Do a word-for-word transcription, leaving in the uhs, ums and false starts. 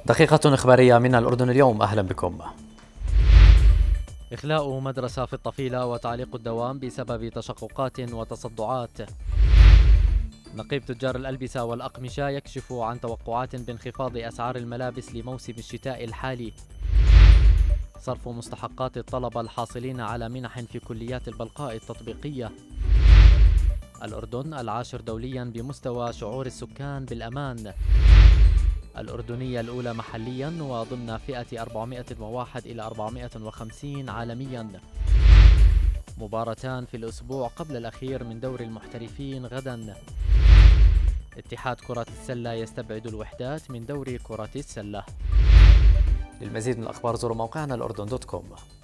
دقيقة إخبارية من الأردن اليوم، أهلا بكم. إخلاء مدرسة في الطفيلة وتعليق الدوام بسبب تشققات وتصدعات. نقيب تجار الألبسة والأقمشة يكشف عن توقعات بانخفاض أسعار الملابس لموسم الشتاء الحالي. صرف مستحقات الطلبة الحاصلين على منح في كليات البلقاء التطبيقية. الأردن العاشر دوليا بمستوى شعور السكان بالأمان. الأردنية الأولى محليا وضمن فئة أربعمائة وواحد إلى أربعمائة وخمسين عالميا. مباراتان في الأسبوع قبل الأخير من دور المحترفين غدا. اتحاد كرة السلة يستبعد الوحدات من دور كرة السلة. للمزيد من الأخبار زوروا موقعنا الأردن دوت كوم.